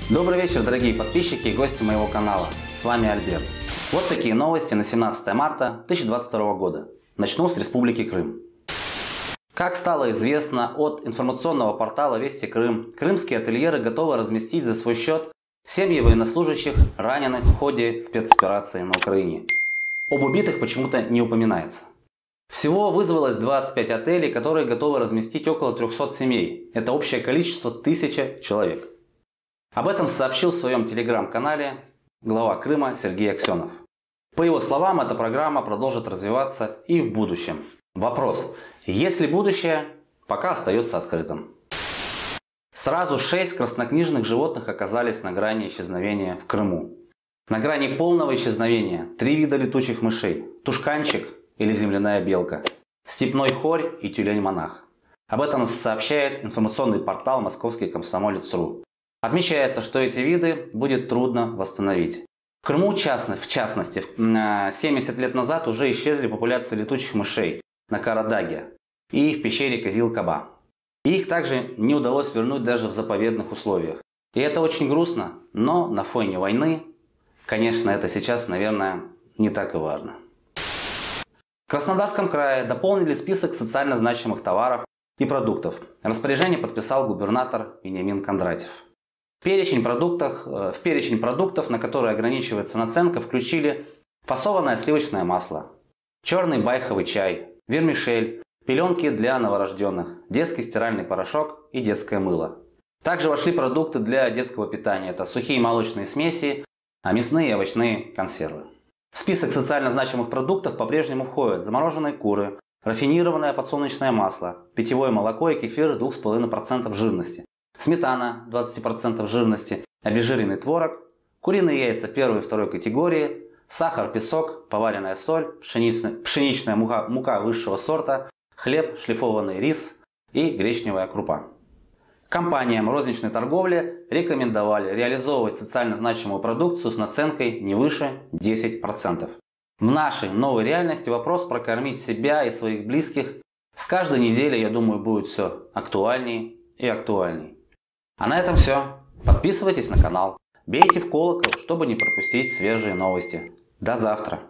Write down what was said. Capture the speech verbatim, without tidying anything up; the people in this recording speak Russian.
Добрый вечер, дорогие подписчики и гости моего канала. С вами Альберт. Вот такие новости на семнадцатое марта две тысячи двадцать второго года. Начну с Республики Крым. Как стало известно от информационного портала Вести Крым, крымские ательеры готовы разместить за свой счет семьи военнослужащих, раненых в ходе спецоперации на Украине. Об убитых почему-то не упоминается. Всего вызвалось двадцать пять отелей, которые готовы разместить около трёхсот семей. Это общее количество тысяча человек. Об этом сообщил в своем телеграм-канале глава Крыма Сергей Аксенов. По его словам, эта программа продолжит развиваться и в будущем. Вопрос: есть ли будущее, пока остается открытым. Сразу шесть краснокнижных животных оказались на грани исчезновения в Крыму. На грани полного исчезновения три вида летучих мышей: тушканчик или земляная белка, степной хорь и тюлень-монах. Об этом сообщает информационный портал московский комсомолец точка ру. Отмечается, что эти виды будет трудно восстановить. В Крыму, в частности, семьдесят лет назад уже исчезли популяции летучих мышей на Карадаге и в пещере Козил-Каба. Их также не удалось вернуть даже в заповедных условиях. И это очень грустно, но на фоне войны, конечно, это сейчас, наверное, не так и важно. В Краснодарском крае дополнили список социально значимых товаров и продуктов. Распоряжение подписал губернатор Вениамин Кондратьев. В перечень продуктов, в перечень продуктов, на которые ограничивается наценка, включили фасованное сливочное масло, черный байховый чай, вермишель, пеленки для новорожденных, детский стиральный порошок и детское мыло. Также вошли продукты для детского питания. Это сухие молочные смеси, а мясные и овощные консервы. В список социально значимых продуктов по-прежнему входят замороженные куры, рафинированное подсолнечное масло, питьевое молоко и кефир двух с половиной процентов жирности, сметана двадцать процентов жирности, обезжиренный творог, куриные яйца первой и второй категории, сахар, песок, поваренная соль, пшеничная, пшеничная мука, мука высшего сорта, хлеб, шлифованный рис и гречневая крупа. Компаниям розничной торговли рекомендовали реализовывать социально значимую продукцию с наценкой не выше десяти процентов. В нашей новой реальности вопрос прокормить себя и своих близких с каждой неделей, я думаю, будет все актуальнее и актуальней. А на этом все. Подписывайтесь на канал, бейте в колокол, чтобы не пропустить свежие новости. До завтра!